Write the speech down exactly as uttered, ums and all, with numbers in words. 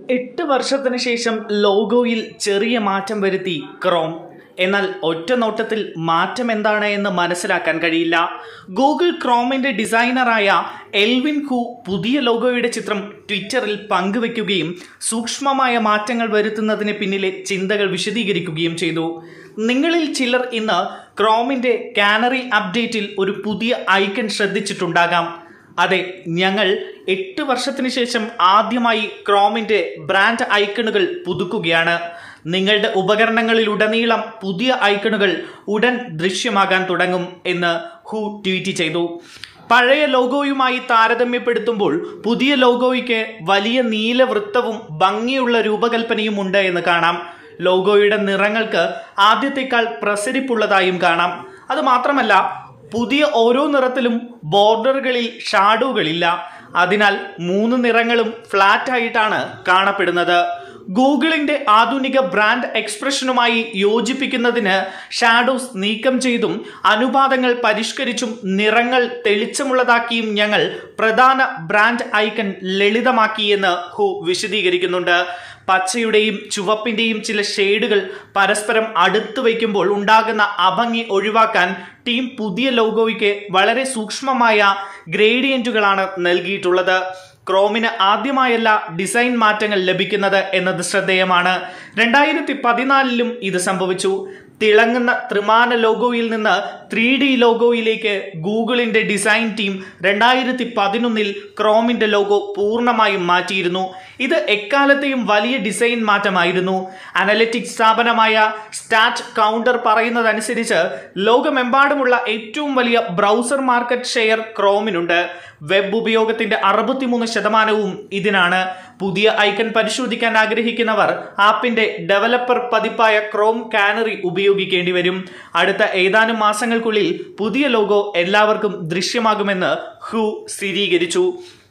എട്ട് വർഷത്തിന് ശേഷം ലോഗോയിൽ ചെറിയ മാറ്റം വരുത്തി ക്രോം. എന്നാൽ ഒറ്റ നോട്ടത്തിൽ മാറ്റം എന്താണ് എന്ന് മനസ്സിലാക്കാൻ കഴിയില്ല. ഗൂഗിൾ ക്രോമിന്റെ ഡിസൈനറായ എൽവിൻ ഹു പുതിയ ലോഗോയുടെ ചിത്രം ട്വിറ്ററിൽ പങ്കുവെക്കുകയും സൂക്ഷ്മമായ മാറ്റങ്ങൾ വരുത്തുന്നതിന് പിന്നിലെ ചിന്തകൾ വിശദീകരിക്കുകയും ചെയ്തു. നിങ്ങളിൽ ചിലർ ഇന്ന് ക്രോമിന്റെ കാനറി അപ്ഡേറ്റിൽ ഒരു പുതിയ ഐക്കൺ ശ്രദ്ധിച്ചിട്ടുണ്ടാകാം. അതെ, ഞങ്ങൾ എട്ട് വർഷത്തിന് ശേഷം ആദ്യമായി ക്രോമിന്റെ ബ്രാൻഡ് ഐക്കണുകൾ പുതുക്കുകയാണ്. നിങ്ങളുടെ ഉപകരണങ്ങളിലുടനീളം പുതിയ ഐക്കണുകൾ ഉടൻ ദൃശ്യമാകാൻ തുടങ്ങും എന്ന് ഹു ട്വീറ്റ് ചെയ്തു. പഴയ ലോഗോയുമായി താരതമ്യപ്പെടുത്തുമ്പോൾ പുതിയ ലോഗോയ്ക്ക് വലിയ നീല വൃത്തവും ഭംഗിയുള്ള രൂപകൽപ്പനയും ഉണ്ട് എന്ന് കാണാം. ലോഗോയുടെ നിറങ്ങൾക്ക് ആദ്യത്തേക്കാൾ പ്രസരിപ്പുള്ളതായും കാണാം. അത് മാത്രമല്ല, പുതിയ ഓരോ നിറത്തിലും ബോർഡറുകളിൽ ഷാഡോകളില്ല. അതിനാൽ മൂന്ന് നിറങ്ങളും ഫ്ലാറ്റ് ആയിട്ടാണ് കാണപ്പെടുന്നത്. ഗൂഗിളിന്റെ ആധുനിക ബ്രാൻഡ് എക്സ്പ്രഷനുമായി യോജിപ്പിക്കുന്നതിന് ഷാഡോസ് നീക്കം ചെയ്തും അനുപാതങ്ങൾ പരിഷ്കരിച്ചും നിറങ്ങൾ തെളിച്ചമുള്ളതാക്കിയും ഞങ്ങൾ പ്രധാന ബ്രാൻഡ് ഐക്കൺ ലളിതമാക്കിയെന്ന് ഹു വിശദീകരിക്കുന്നുണ്ട്. പച്ചയുടെയും ചുവപ്പിന്റെയും ചില ഷെയ്ഡുകൾ പരസ്പരം അടുത്ത് വയ്ക്കുമ്പോൾ ഉണ്ടാകുന്ന അഭംഗി ഒഴിവാക്കാൻ ടീം പുതിയ ലോഗോയ്ക്ക് വളരെ സൂക്ഷ്മമായ ഗ്രേഡിയന്റുകളാണ് നൽകിയിട്ടുള്ളത്. ക്രോമിന് ആദ്യമായല്ല ഡിസൈൻ മാറ്റങ്ങൾ ലഭിക്കുന്നത് എന്നത് ശ്രദ്ധേയമാണ്. രണ്ടായിരത്തി പതിനാലിലും ഇത് സംഭവിച്ചു. തിളങ്ങുന്ന ത്രിമാന ലോഗോയിൽ നിന്ന് ത്രീ ഡി ലോഗോയിലേക്ക് ഗൂഗിളിന്റെ ഡിസൈൻ ടീം രണ്ടായിരത്തി പതിനൊന്നിൽ ക്രോമിന്റെ ലോഗോ പൂർണ്ണമായും മാറ്റിയിരുന്നു. ഇത് എക്കാലത്തെയും വലിയ ഡിസൈൻ മാറ്റമായിരുന്നു. അനലിറ്റിക്സ് സ്ഥാപനമായ സ്റ്റാറ്റ് കൗണ്ടർ പറയുന്നതനുസരിച്ച് ലോകമെമ്പാടുമുള്ള ഏറ്റവും വലിയ ബ്രൗസർ മാർക്കറ്റ് ഷെയർ ക്രോമിനുണ്ട്. വെബ് ഉപയോഗത്തിന്റെ അറുപത്തിമൂന്ന് ശതമാനവും ഇതിനാണ്. പുതിയ ഐക്കൺ പരിശോധിക്കാൻ ആഗ്രഹിക്കുന്നവർ ആപ്പിന്റെ ഡെവലപ്പർ പതിപ്പായ ക്രോം കാനറി ഉപയോഗിക്കേണ്ടി വരും. അടുത്ത ഏതാനും മാസങ്ങൾക്കുള്ളിൽ പുതിയ ലോഗോ എല്ലാവർക്കും ദൃശ്യമാകുമെന്ന് ഹു സ്ഥിരീകരിച്ചു.